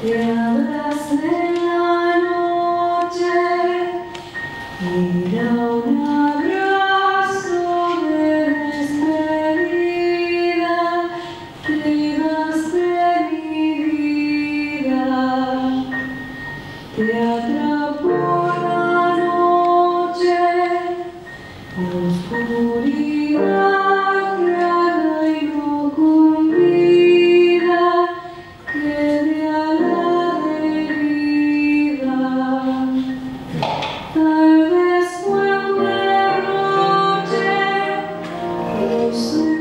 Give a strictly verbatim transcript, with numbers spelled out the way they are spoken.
Te abracé en la noche, era un abrazo de despedida, te ibas de mi vida, te atrapó la noche, la oscuridad clara y no convida, que de a la deriva. Tal vez fue un derroche, no sé.